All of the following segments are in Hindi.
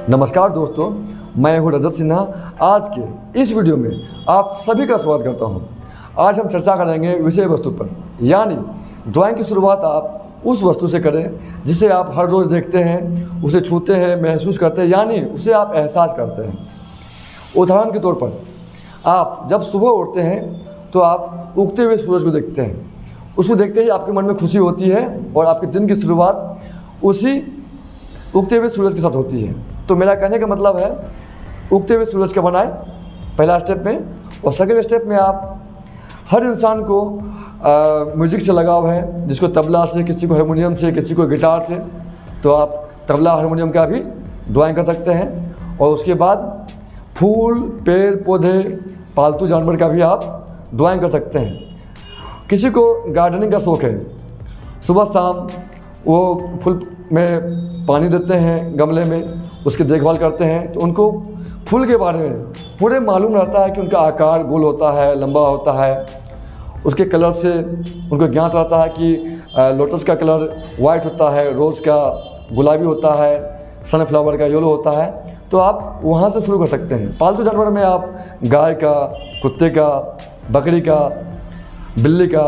नमस्कार दोस्तों, मैं हूं रजत सिन्हा। आज के इस वीडियो में आप सभी का स्वागत करता हूं। आज हम चर्चा करेंगे विषय वस्तु पर, यानी ड्राइंग की शुरुआत आप उस वस्तु से करें जिसे आप हर रोज़ देखते हैं, उसे छूते हैं, महसूस करते हैं, यानी उसे आप एहसास करते हैं। उदाहरण के तौर पर आप जब सुबह उठते हैं तो आप उगते हुए सूरज को देखते हैं। उसको देखते ही आपके मन में खुशी होती है और आपके दिन की शुरुआत उसी उगते हुए सूरज के साथ होती है। तो मेरा कहने का मतलब है, उगते हुए सूरज का बनाए पहला स्टेप में, और सेकंड स्टेप में आप हर इंसान को म्यूज़िक से लगाव है, जिसको तबला से, किसी को हारमोनियम से, किसी को गिटार से, तो आप तबला हारमोनियम का भी ड्राइंग कर सकते हैं। और उसके बाद फूल, पेड़ पौधे, पालतू जानवर का भी आप ड्राइंग कर सकते हैं। किसी को गार्डनिंग का शौक़ है, सुबह शाम वो फूल में पानी देते हैं, गमले में उसकी देखभाल करते हैं, तो उनको फूल के बारे में पूरे मालूम रहता है कि उनका आकार गोल होता है, लंबा होता है, उसके कलर से उनको ज्ञात रहता है कि लोटस का कलर वाइट होता है, रोज़ का गुलाबी होता है, सनफ्लावर का येलो होता है। तो आप वहाँ से शुरू कर सकते हैं। पालतू जानवर में आप गाय का, कुत्ते का, बकरी का, बिल्ली का,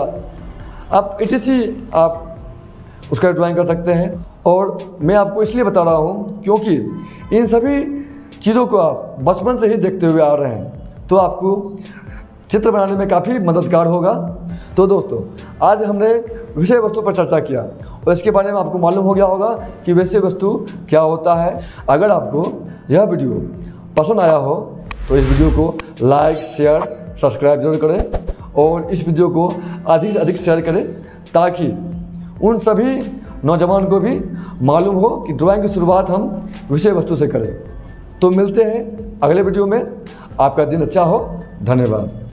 आप आप उसका ड्राइंग कर सकते हैं। और मैं आपको इसलिए बता रहा हूँ क्योंकि इन सभी चीज़ों को आप बचपन से ही देखते हुए आ रहे हैं, तो आपको चित्र बनाने में काफ़ी मददगार होगा। तो दोस्तों, आज हमने विषय वस्तु पर चर्चा किया और इसके बारे में आपको मालूम हो गया होगा कि विषय वस्तु क्या होता है। अगर आपको यह वीडियो पसंद आया हो तो इस वीडियो को लाइक, शेयर, सब्सक्राइब जरूर करें और इस वीडियो को अधिक से अधिक शेयर करें, ताकि उन सभी नौजवान को भी मालूम हो कि ड्राइंग की शुरुआत हम विषय वस्तु से करें। तो मिलते हैं अगले वीडियो में। आपका दिन अच्छा हो। धन्यवाद।